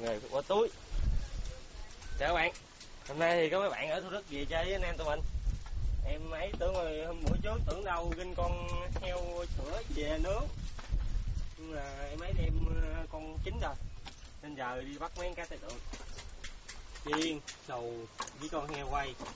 nghề bỏ túi. Chào các bạn, hôm nay thì có mấy bạn ở Thủ Đức về chơi với anh em tụi mình. Em ấy tưởng rồi hôm bữa trước tưởng đâu ginh con heo sữa về nướng, nhưng mà em ấy đem con chín rồi nên giờ đi bắt mấy cá tay tượng chiên sầu với con heo quay.